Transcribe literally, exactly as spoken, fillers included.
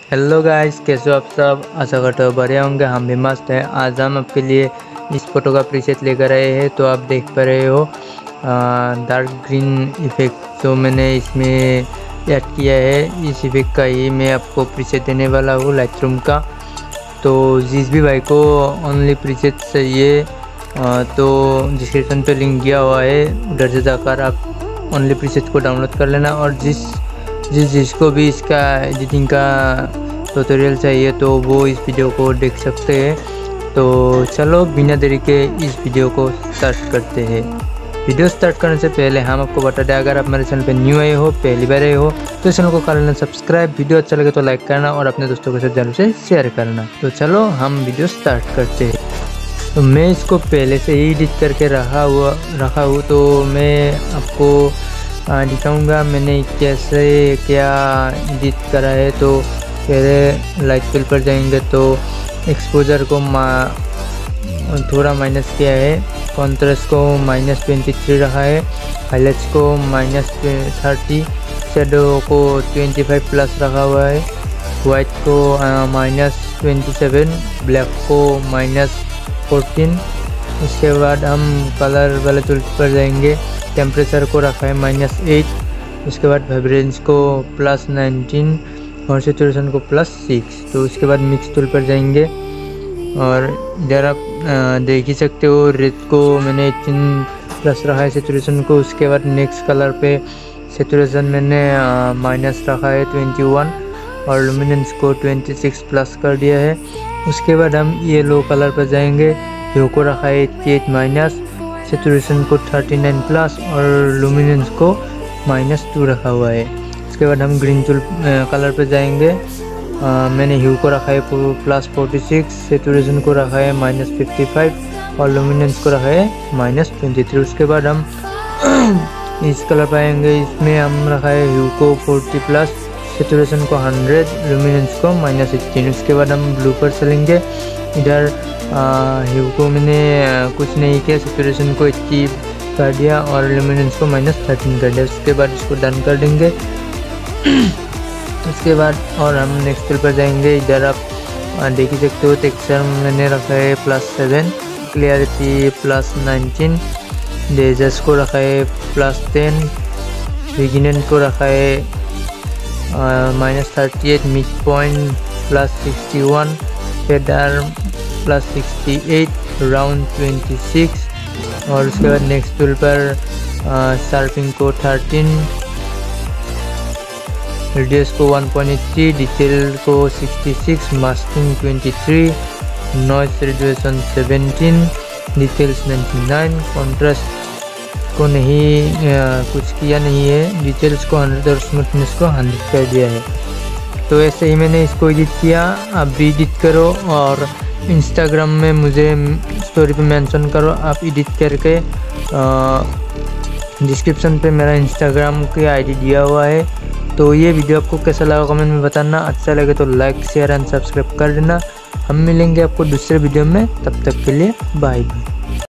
Hello guys, कैसे हो आप सब। आशा करते हो बढ़िया होंगे, हम भी मस्त हैं। आज हम आपके लिए इस फोटो का प्रीसेट लेकर आए हैं। तो आप देख पा रहे हो डार्क ग्रीन इफेक्ट जो मैंने इसमें ऐड किया है। इस इफेक्ट का ही मैं आपको प्रीसेट देने वाला हूँ लाइटरूम का। तो जिस भी भाई को ओनली प्रीसेट चाहिए आ, तो डिस्क्रिप्शन पे लिंक दिया हुआ है, उधर से जाकर आप ओनली प्रीसेट को डाउनलोड कर लेना। और जिस जिस जिसको भी इसका एडिटिंग का ट्यूटोरियल चाहिए तो वो इस वीडियो को देख सकते हैं। तो चलो बिना देरी के इस वीडियो को स्टार्ट करते हैं। वीडियो स्टार्ट करने से पहले हम आपको बता दें, अगर आप मेरे चैनल पे न्यू आए हो, पहली बार आए हो, तो चैनल को कर लेना सब्सक्राइब। वीडियो अच्छा लगे तो लाइक करना और अपने दोस्तों के साथ जरूर से शेयर करना। तो चलो हम वीडियो स्टार्ट करते हैं। तो मैं इसको पहले से ही एडिट करके रखा हुआ रखा हूँ तो मैं आपको दिखाऊंगा मैंने कैसे क्या एडिट करा है। तो पहले लाइट फिल पर जाएंगे तो एक्सपोजर को थोड़ा माइनस किया है, कॉन्ट्रास्ट को माइनस ट्वेंटी थ्री रखा है, हाईलाइट्स को माइनस थर्टी, शेडो को ट्वेंटी फाइव प्लस रखा हुआ है, वाइट को माइनस ट्वेंटी सेवन, ब्लैक को माइनस फोर्टीन। इसके बाद हम कलर वाले टूल पर जाएंगे, टेम्परेचर को रखा है माइनस एट, उसके बाद वाइब्रेंस को प्लस नाइनटीन और सेचुरेशन को प्लस सिक्स। तो उसके बाद मिक्स टूल पर जाएंगे और इधर आप देख ही सकते हो रेड को मैंने एटीन प्लस रखा है सेचुरेशन को। उसके बाद नेक्स्ट कलर पे सेचुरेशन मैंने माइनस रखा है ट्वेंटी वन और लुमिनेंस को ट्वेंटी सिक्स प्लस कर दिया है। उसके बाद हम येलो कलर पर जाएंगे, ह्यू को रखा है एट्टी एट माइनस, सेचुरेशन को थर्टी नाइन प्लस और लुमिनेंस को माइनस टू रखा हुआ है। उसके बाद हम ग्रीन टूल कलर पे जाएंगे, आ, मैंने ह्यू को रखा है प्लस फोर्टी सिक्स, सेचुरेशन को रखा है माइनस फिफ्टी फाइव और लुमिनेंस को रखा है माइनस ट्वेंटी थ्री। उसके बाद हम इस कलर पाएंगे, इसमें हम रखा है ह्यू को फोर्टी प्लस, सेचुरेशन को हंड्रेड, लुमिनेंस को माइनस एटीन। उसके बाद हम ब्लू पर चलेंगे, इधर ह्यू को मैंने कुछ नहीं किया, सेचुरेशन को एट्टी कर दिया और लुमिनेंस को माइनस थर्टीन कर दिया। उसके बाद इसको डन कर देंगे। उसके बाद और हम नेक्स्ट टूल पर जाएंगे, इधर आप देख ही सकते हो टेक्सचर मैंने रखा है plus seven, clarity plus nineteen, लेजर्स को रखा है प्लस टेन, बिगिनेंट को रखा है minus thirty eight, midpoint plus sixty one, feather plus sixty eight, round twenty six और उसके बाद नेक्स्ट टूल पर शार्पिंग को थर्टीन, रेडियस को वन पॉइंट एटी, डिटेल को sixty six, masking twenty three, noise reduction seventeen, details ninety nine, contrast को नहीं आ, कुछ किया नहीं है, डिटेल्स को हंड्रेड और स्मूथनेस को हंड्रेड कर दिया है। तो ऐसे ही मैंने इसको एडिट किया, आप भी एडिट करो और इंस्टाग्राम में मुझे स्टोरी पे मेंशन करो आप एडिट करके। डिस्क्रिप्शन पे मेरा इंस्टाग्राम की आईडी दिया हुआ है। तो ये वीडियो आपको कैसा लगा कमेंट में बताना, अच्छा लगे तो लाइक शेयर एंड सब्सक्राइब कर देना। हम मिलेंगे आपको दूसरे वीडियो में, तब तक के लिए बाय बाय।